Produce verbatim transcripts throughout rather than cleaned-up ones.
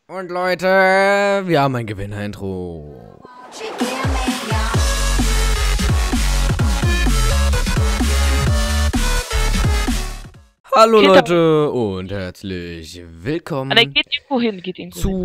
Und Leute, wir haben ein Gewinner-Intro. Hallo Geht Leute und herzlich willkommen Ah, der geht irgendwo hin, geht irgendwo zu...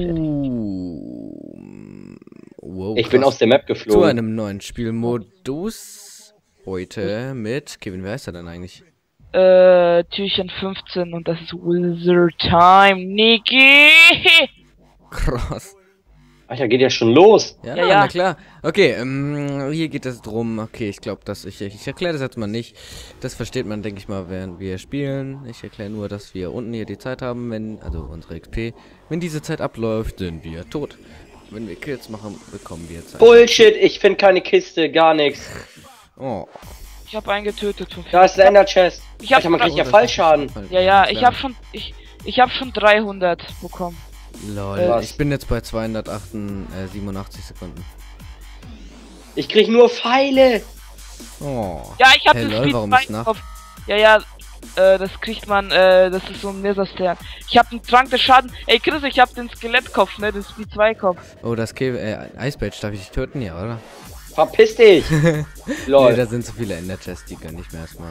hin. Wow, Ich bin krass. aus der Map Zu geflogen. einem neuen Spielmodus. Heute mit... Kevin, wer ist er denn eigentlich? Äh, Türchen fünfzehn und das ist Wizard Time, Niki! Krass. Alter, geht ja schon los. Ja, Ja, ja. na klar. Okay, ähm, hier geht es drum. Okay, ich glaube, dass ich... Ich erkläre das jetzt mal nicht. Das versteht man, denke ich mal, während wir spielen. Ich erkläre nur, dass wir unten hier die Zeit haben, wenn... Also unsere X P. Wenn diese Zeit abläuft, sind wir tot. Wenn wir Kills machen, bekommen wir Zeit. Bullshit, ich finde keine Kiste, gar nichts. Oh. Ich habe einen getötet. Von Da ist der Ender Chest. Ich hab Alter, man kriegt ja das- Fallschaden. Ja, ja, ich habe schon, ich, ich habe schon dreihundert bekommen. Lol, Äh, ich bin jetzt bei zweihundertsiebenundachtzig Sekunden. Ich krieg nur Pfeile. Oh. Ja, ich habe Hey, den lol, Speed warum zwei ist Nacht? Kopf. Ja, ja, äh, das kriegt man, äh, das ist so ein Netherstern. Ich habe einen Trank des Schaden. Ey, Chris, ich habe den Skelettkopf, ne, den Speed zwei Kopf. Oh, das Ke äh, Eisbadge darf ich dich töten, ja, oder? Verpiss dich. Lol. Nee, da sind so viele Ender-Chests, die gönn ich mir erstmal.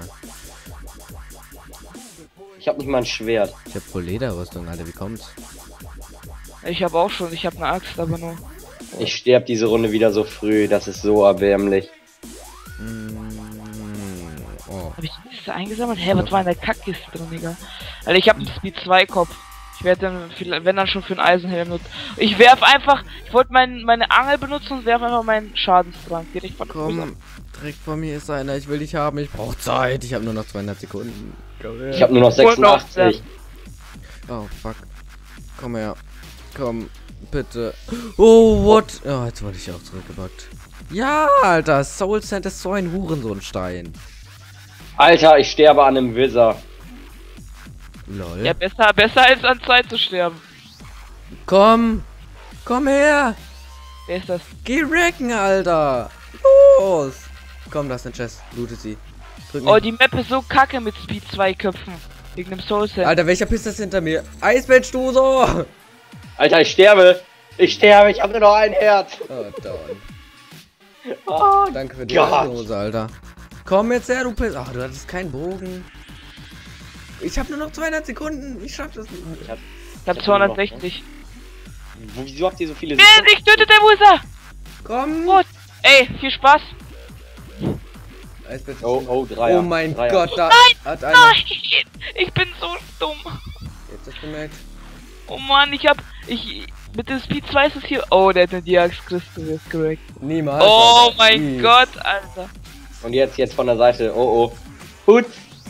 Ich hab nicht mal ein Schwert. Ich hab voll Lederrüstung, Alter, wie kommt's? Ich habe auch schon, ich habe eine Axt, aber nur. Ich sterb diese Runde wieder so früh. Das ist so erbärmlich. Mm, oh. Hab ich die Liste eingesammelt? Hä, was war in der Kackkiste drin, Digga? Alter, ich hab einen Speed zwei Kopf. Ich werde dann, vielleicht, wenn dann schon für einen Eisenhelm nutzen. Ich werf einfach, ich wollte mein, meine Angel benutzen und werf einfach meinen Schadenstrank. Direkt von Komm, direkt vor mir ist einer, ich will dich haben, ich brauch Zeit, ich habe nur noch zweihundert Sekunden. Komm her. Ich hab nur noch sechsundachtzig. Oh, fuck. Komm her. Komm, bitte. Oh, what? Oh, jetzt wurde ich auch zurückgebackt. Ja, Alter, Soul Sand ist so ein Hurensohnstein. Alter, ich sterbe an einem Wizard. Lol. Ja, besser, besser als an Zeit zu sterben. Komm. Komm her. Wer ist das? Geh wrecken, Alter. Los. Komm, da ist eine Chest. Loote sie. Drück Oh, mich. die Map ist so kacke mit Speed zwei Köpfen. Wegen dem Soul Sand. Alter, welcher Piss ist hinter mir? Eisbett, du so. Alter, ich sterbe. Ich sterbe. Ich hab nur noch ein Herz. Oh, down. Oh, Danke für die Gott. Hose, Alter. Komm jetzt her, du Piss. Ach, du hattest keinen Bogen. Ich hab nur noch zweihundert Sekunden. Ich schaff das nicht. Ich hab, ich hab hab zweihundertsechzig. wieso habt ihr so viele Nee, ich tötet der Wizard! Komm. Gut. Ey, viel Spaß. Eisbett. Oh, oh, Dreier. Oh mein Dreier. Gott, da hat einer. Nein! Ich bin so dumm. Jetzt hast du gemerkt. Oh Mann, ich hab. Ich. Mit dem Speed zwei ist es hier. Oh, der hat eine Diax Christus jetzt gerackt. Niemals. Oh Alter. mein Nie. Gott, Alter. Und jetzt, jetzt von der Seite. Oh, oh. Gut.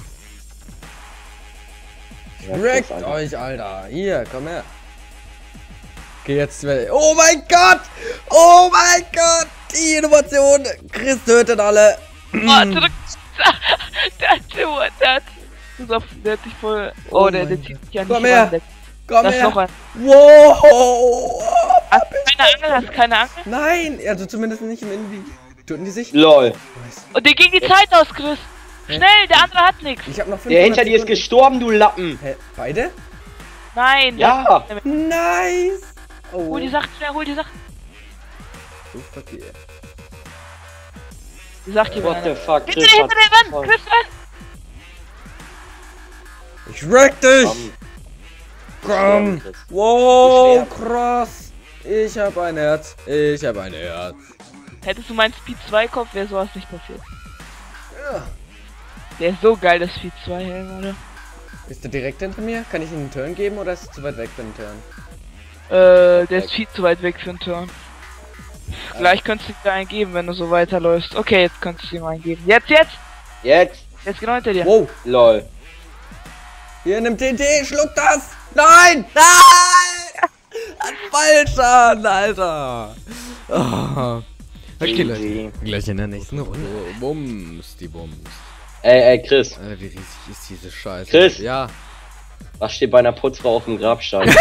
Ja, Wreckt Alter. euch, Alter. Hier, komm her. Geh jetzt. Oh mein Gott! Oh mein Gott! Die Innovation! Chris tötet alle! Oh, zurück. Der hat, der hat, der hat, der hat sich voll. Oh, Oh der, der mein zieht Gott. sich ja nicht Komm her. ran. Komm Da ist her! noch ein. Wow! Hast du keine Angel? Hast du keine Angel? Nein! Also zumindest nicht im Invi. Töten die sich? Lol. Und dir ging die Zeit aus, Chris. Schnell, der andere hat nichts. Ich hab noch fünfhundert Der hinter dir ist Sekunden. gestorben, du Lappen. Hä? Beide? Nein. Ja. der- Nice! Oh. Hol die Sachen schnell, hol die Sachen. Oh, fuck yeah. Die sagt dir What the einer. fuck, Hinter Chris dir, hat hinter dir, voll- Mann! Chris, ran! Ich wreck dich! Komm. Komm! Chris. Wow, Ich krass! Ich hab ein Herz. Ich hab ein Herz. Hättest du meinen Speed zwei Kopf, wäre sowas nicht passiert. Ja. Der ist so geil, das Speed zwei Helm, oder? Ist der direkt hinter mir? Kann ich ihm einen Turn geben oder ist er zu weit weg für einen Turn? Äh, der ist viel zu weit weg für einen Turn. Gleich könntest du dir einen geben, wenn du so weiterläufst. Okay, jetzt könntest du ihm einen geben. Jetzt, jetzt! Jetzt. Jetzt genau hinter dir. Wow! Lol. Hier, nimm T T, schluck das! Nein! Nein! Ein Fallschaden, Alter! Oh. Okay, Leute. Easy. Gleich in der nächsten Runde. Bums, die Bums. Ey, ey, Chris. Alter, wie riesig ist diese Scheiße? Chris. Ja. Was steht bei einer Putzfrau auf dem Grabstein?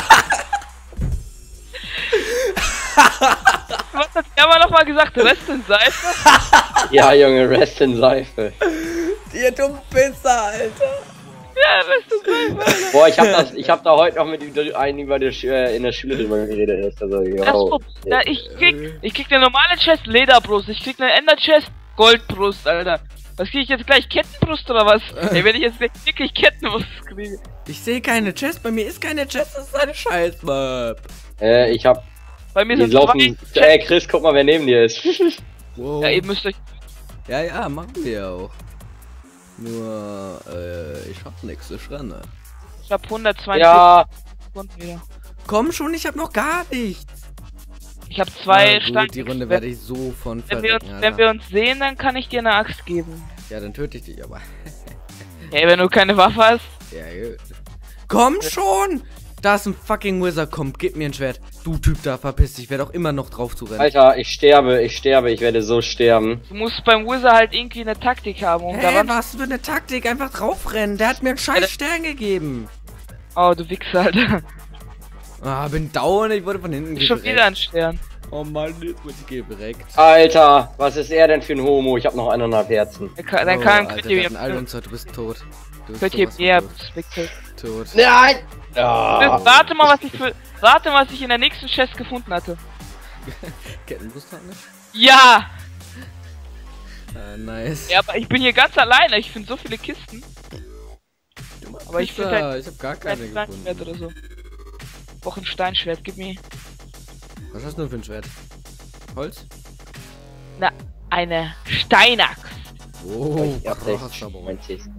Was hat der aber nochmal gesagt? Rest in Seife? Ja, Junge, Rest in Seife. Ihr dumm Pisser, Alter! Ja, bist du selber. Boah, ich hab das, ich hab da heute noch mit einem über der, äh, in der Schule drüber geredet. Also, Das yo. Pro- ja, ich krieg, ich krieg eine normale Chest, Lederbrust. Ich krieg eine Ender Chest, Goldbrust, Alter. Was krieg ich jetzt gleich? Kettenbrust oder was? Ey, wenn ich jetzt gleich wirklich Kettenbrust kriege. Ich sehe keine Chest, bei mir ist keine Chest, das ist eine Scheiß-Map. Äh, ich hab. Bei mir Die sind laufen. zwei Ey, Chris, guck mal, wer neben dir ist. Wow. Ja, ihr müsst euch. Ja, ja, machen wir auch. Nur, äh, ich hab nix, ich renne. Ich hab hundertzweiundvierzig Ja, Sekunden wieder. Komm schon, ich hab noch gar nichts. Ich hab zwei Na gut, Steine. die Runde werde ich so von Wenn wir, uns, verrecken, wenn Alter. wir uns sehen, dann kann ich dir eine Axt geben. Ja, dann töte ich dich aber. Ey, wenn du keine Waffe hast. Ja, gut. Komm schon! Da ist ein fucking Wizard, komm, gib mir ein Schwert. Du Typ da, verpiss dich, ich werde auch immer noch drauf zu rennen. Alter, ich sterbe, ich sterbe, ich werde so sterben. Du musst beim Wizard halt irgendwie eine Taktik haben, um Hä, daran. was für eine Taktik? Einfach draufrennen. Der hat mir einen scheiß Stern gegeben. Oh, du Wichser, Alter. Ah, bin down, ich wurde von hinten Schon wieder ein Stern. Oh Mann, jetzt wurde ich gereckt. Alter, was ist er denn für ein Homo? Ich hab noch eineinhalb Herzen. Dann kann, dann Oh, kann Alter, könnt wir ihr hatten alle mir. uns heute, du bist tot. Du bist Könnt ihr sowas von mehr tot. Spectate. Tot. Nein! Ja. Warte mal, was ich für. Warte mal, was ich in der nächsten Chest gefunden hatte. Kettenbrust hat nicht? Ja! Äh, nice. Ja, aber ich bin hier ganz alleine. Ich finde so viele Kisten. Aber ich finde halt ich hab gar keine kein Steinschwert gefunden. oder so. Auch ein Steinschwert, gib mir. Was hast du für ein Schwert? Holz? Na, eine Steinaxt. Oh, Ich hab krass, echt aber. mein Tisch.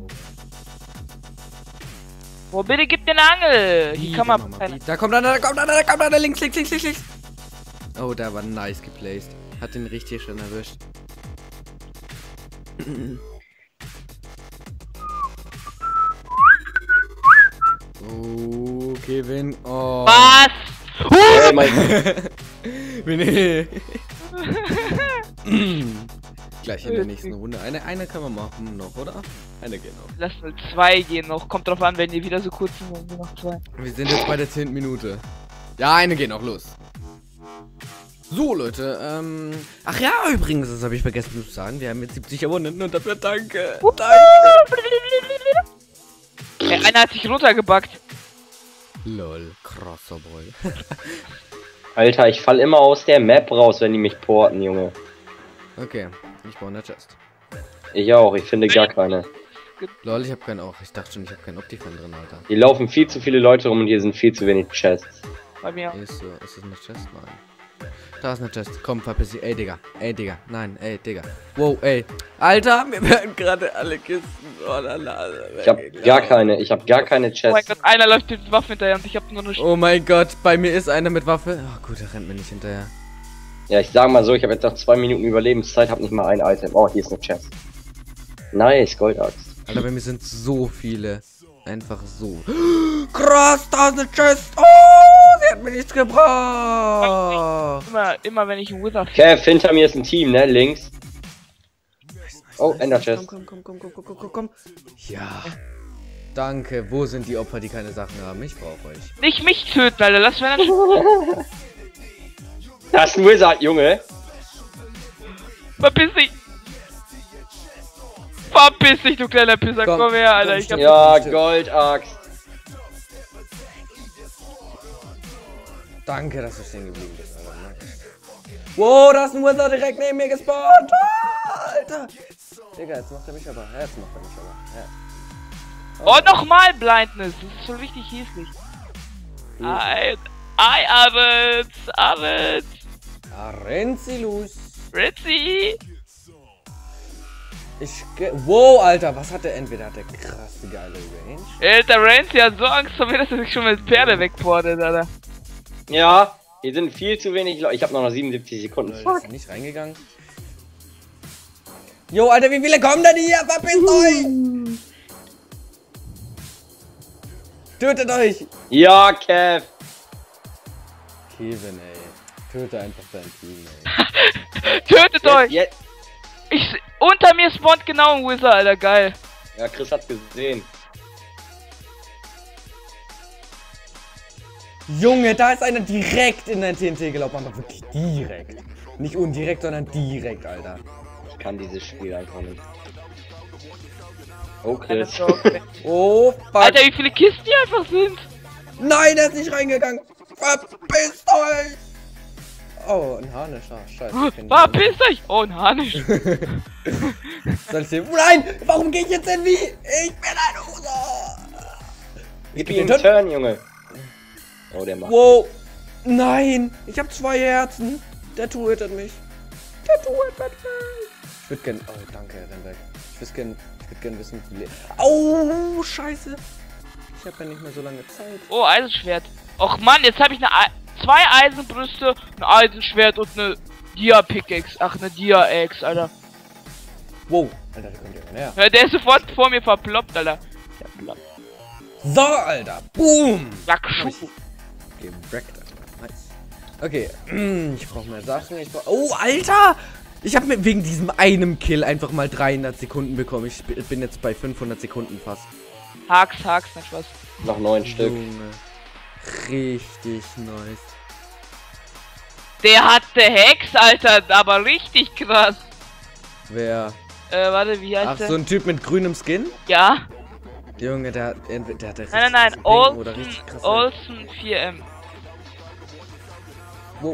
Boah, bitte gib mir eine Angel. Die Wie, kann der man. Mama, Keine. wie? Da kommt einer, da kommt einer, da kommt einer, links, links, links, links, links. Oh, der war nice geplaced. Hat den richtig schön erwischt. Oh, Kevin. Oh. Was? Ey, mein Winnie. Gleich in der nächsten Runde. Eine, eine können wir machen noch, oder? Eine geht noch. Lass mal zwei gehen noch. Kommt drauf an, wenn die wieder so kurz sind, dann sind noch zwei. Wir sind jetzt bei der zehnten Minute. Ja, eine geht noch los. So, Leute, ähm... Ach ja, übrigens, das habe ich vergessen zu sagen. Wir haben jetzt siebzig Abonnenten und dafür danke. Danke. Ey, einer hat sich runtergebackt. Lol, krasser Boy. Alter, ich fall immer aus der Map raus, wenn die mich porten, Junge. Okay, ich baue eine Chest. Ich auch, ich finde gar keine. Lol, ich habe keinen auch. Ich dachte schon, ich habe keinen Optifan drin, Alter. Hier laufen viel zu viele Leute rum und hier sind viel zu wenig Chests. Bei mir. Ist so, ist das eine Chest? Nein. Da ist eine Chest. Komm, verpiss dich. Ey, Digga. Ey, Digga. Nein, ey, Digga. Wow, ey. Alter, mir werden gerade alle Kisten. Oh, la, la, Ich hab gar keine, ich hab gar keine Oh mein Chests. Gott, einer läuft mit Waffen hinterher und ich hab nur eine Sch Oh mein Gott, bei mir ist einer mit Waffe. Oh gut, er rennt mir nicht hinterher. Ja, ich sag mal so, ich habe jetzt noch zwei Minuten Überlebenszeit, hab nicht mal ein Item. Oh, hier ist eine Chest. Nice, Goldaxt. Alter, bei mir sind so viele. Einfach so. Krass, da ist eine Chest. Oh, sie hat mir nichts gebracht. Immer, immer wenn ich einen Wither Kev, hinter mir ist ein Team, ne? Links. Oh, Ender Chest. Komm, komm, komm, komm, komm, komm, komm, komm. Ja. Danke. Wo sind die Opfer, die keine Sachen haben? Ich brauche euch. Nicht mich töten, Alter, lass mir dann. Das ist ein Wizard, Junge. Verpiss dich! Verpiss dich, du kleiner Pisser, komm, Komm, her, Alter, komm, ich hab. Ja, Goldaxt. Danke, dass du stehen geblieben bist, Alter. Wow, da ist ein Wither direkt neben mir gespawnt. Ah, Alter. Digga, jetzt macht er mich aber. Ja, jetzt macht er mich aber. Ja. Oh, nochmal Blindness, das ist schon richtig hässlich. Ei, ei, Abend, Abend, Ah, rennt sie los. Ritzy. Ich ge wow, Alter, was hat der? Entweder hat der krass die geile Range. Alter, Rancy hat so Angst vor mir, dass er sich schon mit Pferde wegportet, Alter. Ja, hier sind viel zu wenig Leute. Ich habe noch, noch siebenundsiebzig Sekunden. Leute, ist nicht reingegangen. Jo, Alter, wie viele kommen denn hier? Verpisst euch! Tötet euch! Ja, Kev. Kevin, ey. Töte einfach dein Team, ey. Tötet euch! Jetzt, Ich, unter mir spawnt genau ein Wizard, Alter, geil. ja, Chris hat gesehen. Junge, da ist einer direkt in dein T N T gelaufen, aber wirklich direkt. Nicht undirekt, sondern direkt, Alter. Ich kann dieses Spiel einfach nicht. Oh, Chris. Oh, fuck. Alter, wie viele Kisten hier einfach sind. Nein, er ist nicht reingegangen. Verpisst euch. Oh, ein Harnisch. Ah, scheiße. ich kenn den Verpisst euch. Oh, ein Harnisch. nicht. Soll ich den... Nein, warum gehe ich jetzt denn wie? Ich bin ein User. Ich Gib bin ihm den einen Turn, Junge. Oh, der macht. Wow. Nein, ich habe zwei Herzen. Der Tattoo hittet mich. Der Tattoo hittet mich. Ich würde gern... Oh, danke, renn weg. Ich würde gern... Ich würde gern wissen, wie... Oh, scheiße. Ich habe ja nicht mehr so lange Zeit. Oh, Eisenschwert. Och Mann, jetzt habe ich eine Ei zwei Eisenbrüste, ein Eisenschwert und eine Dia-Pickaxe. Ach, eine Dia-Axe, Alter. Wow. Alter, der kommt ja näher. Ja, der ist sofort vor mir verploppt, Alter. Der ploppt. So, Alter. Boom. Lackschuh. Gewreckt, Alter. Nice. Okay. Ich brauche mehr Sachen. Ich brauch... Oh, Alter. Ich habe mir wegen diesem einem Kill einfach mal dreihundert Sekunden bekommen. Ich bin jetzt bei fünfhundert Sekunden fast. Haks, Haks, nicht was. Noch neun Stück. Junge. Richtig nice. Der hatte Hex, Alter, aber richtig krass. Wer? Äh, warte, wie heißt Ach, der? so ein Typ mit grünem Skin? Ja. Junge, der, der, der hat richtig Nein, nein, nein. krasse Ping oder Olsen, richtig krasse... Olsen vier M. Wow.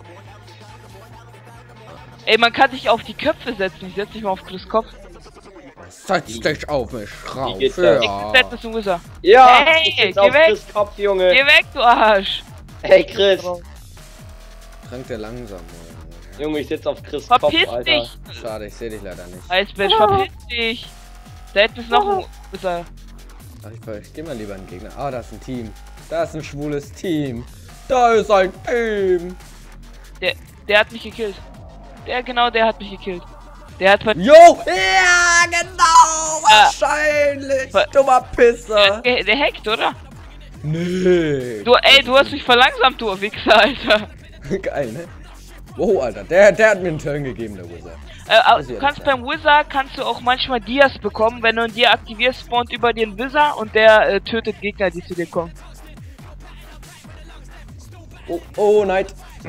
Ey, man kann sich auf die Köpfe setzen. Ich setze mich mal auf Chris Kopf. Setz dich auf mich, Wie geht's Schraufe. da? Ich setz das zum Wizard. Ja! Hey, ich sitz geh auf weg. Chris Kopf, Junge! Geh weg, du Arsch. Hey, Chris! Trank der langsam. Junge, ich sitz auf Chris Kopf, Verpiss Alter. dich. Schade, ich sehe dich leider nicht. Eisbär, verpiss dich. Da hinten ist noch ein Wizard. Ach, ich, ich geh mal lieber einen Gegner. Ah, da ist ein Team. Da ist ein schwules Team. Da ist ein Team. Der, der hat mich gekillt. Der, genau, der hat mich gekillt. Der hat ver... Jo! Ja, genau! Ja. Wahrscheinlich! Ver- Dummer Pisser! Der, der hackt, oder? Nee! Du, ey, du hast mich verlangsamt, du Wichser, Alter. Geil, ne? Wow, Alter, der, der hat mir einen Turn gegeben, der Wizard. Äh, au- Ist du ja kannst nicht beim Wizard, kannst du auch manchmal Dias bekommen. Wenn du einen Dia aktivierst, spawnt über dir ein Wizard und der äh, tötet Gegner, die zu dir kommen. Oh, oh, Night!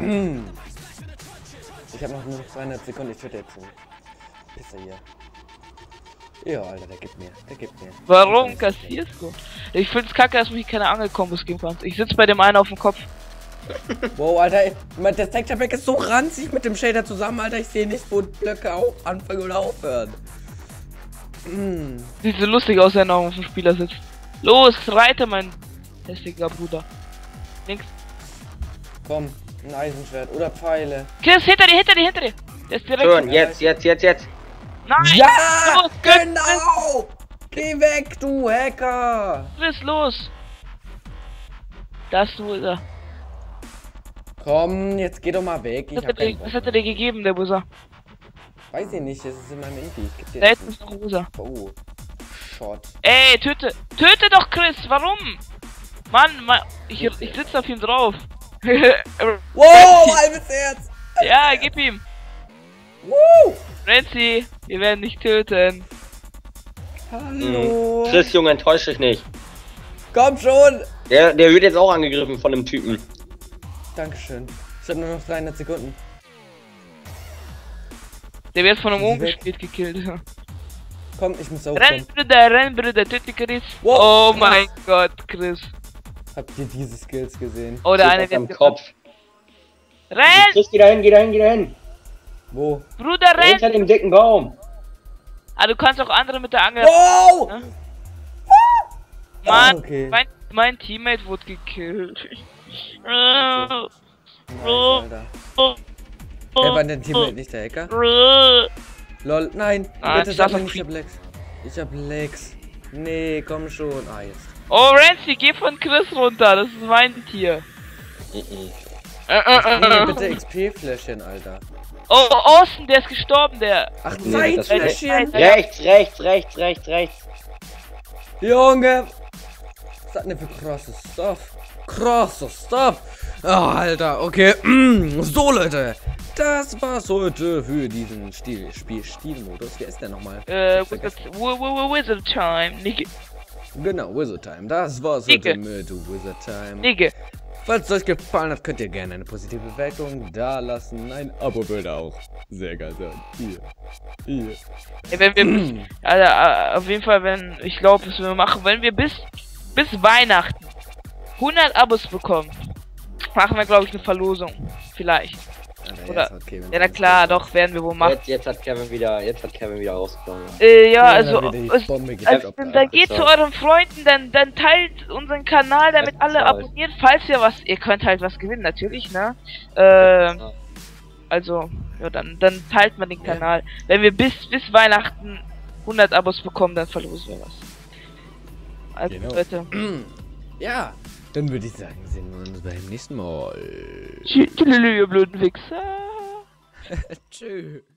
Ich habe noch nur noch zweihundert Sekunden, ich töte jetzt einen Pisser hier. Ja, Alter, der gibt mir, der gibt mir. Warum kassierst du? Ich find's kacke, dass du mich keine Angelkombos geben kannst. Ich sitz bei dem einen auf dem Kopf. Wow, Alter, ey, das Texture Pack ist so ranzig mit dem Shader zusammen, Alter. Ich sehe nicht, wo Blöcke auch anfangen oder aufhören. Mm. Sieht so lustig aus, wenn er auf dem Spieler sitzt. Los, reite, mein hässlicher Bruder. Links. Komm, ein Eisenschwert oder Pfeile. Chris, hinter dir, hinter dir, hinter dir. Der ist direkt. Turn, jetzt, jetzt, jetzt, jetzt! Nein! Ja, Los, Chris, genau! Geh weg, du Hacker! Chris, los! Das ist er. Komm, jetzt geh doch mal weg. Ich Was hab hat, er keinen dir, Bock was hat er mehr. dir gegeben, der Buzzer? Weiß ich nicht, es ist in meinem Inti. Ich geb dir Da jetzt hinten ist noch ein Buzzer. Oh, Shot. Ey, töte! Töte doch, Chris! Warum? Mann, Mann ich, ich sitze auf ihm drauf. Wow, halbes Herz! Ja, gib ihm! Woo! Renzi, wir werden dich töten. Hallo! Chris, Junge, enttäusch dich nicht. Komm schon! Der, der wird jetzt auch angegriffen von dem Typen. Dankeschön. Ich hab nur noch dreihundert Sekunden. Der wird von einem Weg. umgespielt gekillt. Komm, ich muss Renn, aufkommen. Brüder, renn, Brüder, töte Chris. Wow. Oh mein Gott, Chris. Habt ihr diese Skills gesehen? Oh, der Steht eine auf deinem wird Kopf. Renn! Chris, geh dahin, geh dahin, geh dahin. Wo? Bruder, renn! Hinter dem dicken Baum. Ah, du kannst auch andere mit der Angel. Wow! Ne? Mann, Ah, okay. mein, mein Teammate wurde gekillt. Oh, Nice, oh, Alter. oh, Er war dein Teammate, nicht der Hacker? oh. Lol, nein! Ah, Bitte ich sag darf mir noch nicht, ich hab Lex. Ich hab Lex. Nee, komm schon. Ah, jetzt. Oh, Rancy, geh von Chris runter, das ist mein Tier. Mhm. Äh, äh, Nee, äh, bitte äh. X P-Fläschchen, Alter. Oh, Austin, der ist gestorben, der. Ach, Nee, das- Zeitfläschchen! Rechts, rechts, rechts, rechts, rechts. Junge! Was ist das denn für krasses Stuff? Krasses Stuff! Oh, Alter, okay. So, Leute. Das war's heute für diesen Stil, Spiel, Stilmodus. Wer ist der nochmal? Äh, Ich vergesse. Wizard, w- w- Wizard Time. Nigga, Genau, Wizard Time. Das war's Nicke. heute mit Wizard Time. Nigga. Falls es euch gefallen hat, könnt ihr gerne eine positive Bewertung da lassen. Ein Abo würde auch sehr geil sein. Hier. Hier. Ja, wenn wir, also, auf jeden Fall, wenn, ich glaube, was wir machen, wenn wir bis, bis Weihnachten hundert Abos bekommen, machen wir, glaube ich, eine Verlosung. Vielleicht. Alter, Oder, jetzt hat Kevin ja, na klar, doch, werden wir wohl machen. Jetzt, jetzt hat Kevin wieder, jetzt hat Kevin wieder rausgekommen. Äh, ja, Ja, also, dann wird die es, Bombe gedroppt, also Alter. dann geht So. zu euren Freunden, dann, dann teilt unseren Kanal, damit Ja, alle toll. abonnieren, falls ihr was, ihr könnt halt was gewinnen, natürlich, ne? Ähm, also, ja, dann, dann teilt man den Ja. Kanal. Wenn wir bis, bis Weihnachten hundert Abos bekommen, dann verlosen wir was. Also, Genau. Leute. Ja, dann würde ich sagen, sehen wir uns beim nächsten Mal. Tschüss, ihr blöden Wichser. Tschüss.